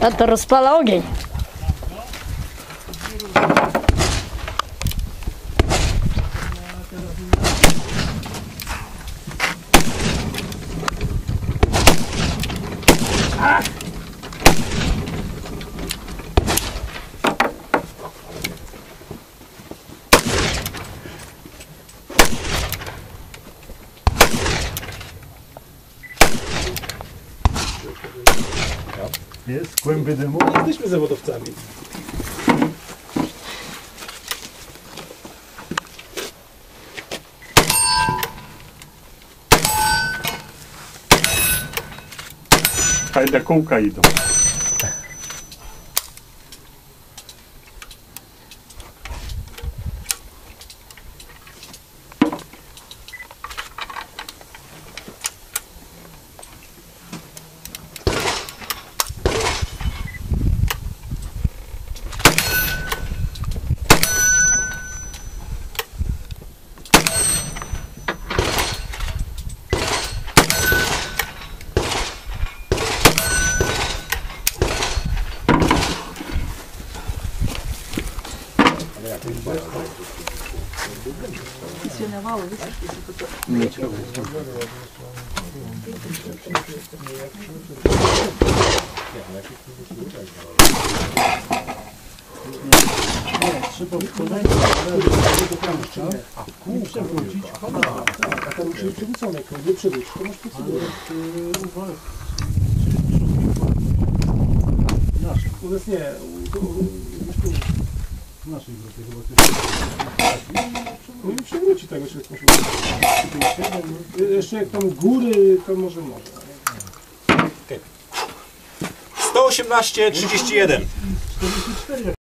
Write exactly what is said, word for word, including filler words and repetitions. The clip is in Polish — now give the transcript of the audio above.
A to rozpala ogień. Jest kłęby dymu. Jesteśmy zawodowcami. Fajne kółka idą. Trzeba wykonać, a kół przewrócić, a tam musi być przewrócone, jak nie przewrócić, to masz procedurę. Nasze. U nas nie, w naszej grupie chyba no nie przewróci tego, czy jakąś jeszcze jak tam góry, to może może. sto osiemnaście trzydzieści jeden.